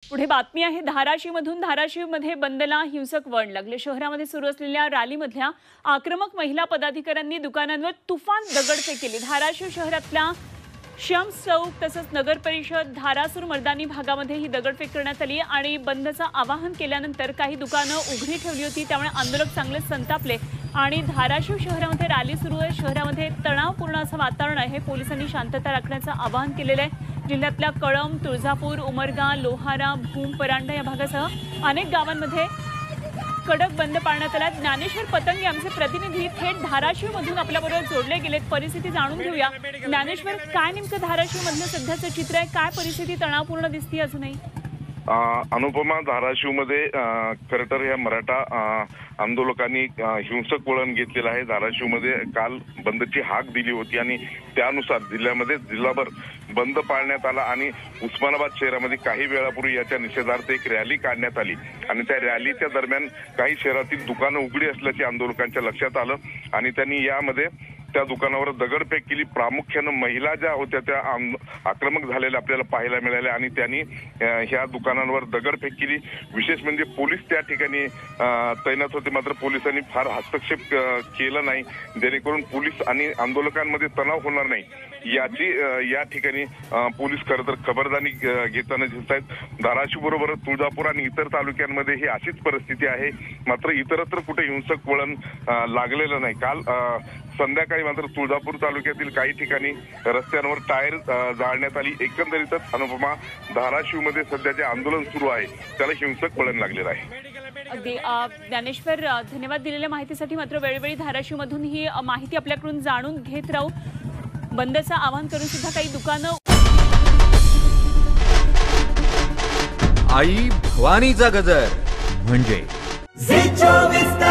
पुढे बातमी आहे धाराशिवमधून। धाराशिवमध्ये बंदला हिंसक वळण लागले। शहरामध्ये सुरू असलेल्या रॅलीमधल्या आक्रमक महिला पदाधिकाऱ्यांनी दुकानांवर तुफान दगडफेक केली। धाराशिव शहरातल्या शम्स चौक तसंच नगर परिषद धारासूर मर्दानी भागामध्ये ही दगडफेक करण्यात आली आणि बंदचं आवाहन केल्यानंतर काही दुकानं उघडी ठेवली होती, त्यामुळे आंदोलक चांगले संतापले आणि धाराशिव शहरामध्ये रॅली सुरू आहे। शहरामध्ये तणावपूर्ण असं वातावरण आहे। पोलिसांनी शांतता राखण्याचं आवाहन केलेलं आहे। जिल्ह्यातल्या कळंब, तुळजापूर, उमरगा, लोहारा, भूम, परांडा या भागासह अनेक गावांमध्ये कडक बंद पाळण्यात आला। ज्ञानेश्वर पतंगे आमचे प्रतिनिधी थेट धाराशिवमधून आपल्याबरोबर जोडले गेलेत। परिस्थिती जाणून घेऊया। ज्ञानेश्वर, काय नेमकं धाराशिवमधलं सध्याचं चित्र आहे? काय परिस्थिती तणावपूर्ण दिसते अजूनही? अनुपमा, धाराशिवमध्ये खरं तर या मराठा आंदोलकांनी हिंसक वळण घेतलेलं आहे। धाराशिवमध्ये काल बंदची हाक दिली होती आणि त्यानुसार जिल्ह्यामध्ये जिल्हाभर बंद पाळण्यात आला आणि उस्मानाबाद शहरामध्ये काही वेळापूर्वी याच्या निषेधार्थ एक रॅली काढण्यात आली आणि त्या रॅलीच्या दरम्यान काही शहरातील दुकानं उघडी असल्याचे आंदोलकांच्या लक्षात आलं आणि त्यांनी यामध्ये त्या दुकानावर दगडफेक केली। प्रामुख्याने महिला ज्या होत्या त्या आक्रमक झालेल्या आपल्याला पाहायला मिळाल्या आणि त्यांनी ह्या दुकानांवर दगडफेक केली। विशेष म्हणजे पोलीस त्या ठिकाणी तैनात होते, मात्र पोलिसांनी फार हस्तक्षेप केला नाही, जेणेकरून पोलीस आणि आंदोलकांमध्ये तणाव होणार नाही याची या ठिकाणी पोलीस खरं तर खबरदारी घेताना दिसत आहेत। धाराशिव बरोबर तुळजापूर आणि इतर तालुक्यांमध्ये ही अशीच परिस्थिती आहे, मात्र इतरत्र कुठे हिंसक वळण लागलेलं नाही। काल संध्याकाळी मात्र तुळजापूर तालुक्यातील काही ठिकाणी रस्त्यांवर टायर जाळण्यात आली। एकंदरीतच अनुपमा, धाराशिवमध्ये सध्या जे आंदोलन सुरू आहे त्याला हिंसक वळण लागलेलं आहे। अगदी ज्ञानेश्वर, धन्यवाद दिलेल्या माहितीसाठी। मात्र वेळोवेळी धाराशिवमधून ही माहिती आपल्याकडून जाणून घेत राहू। बंदचं आवाहन करून सुद्धा काही दुकानं आई भवानीचा गजर म्हणजे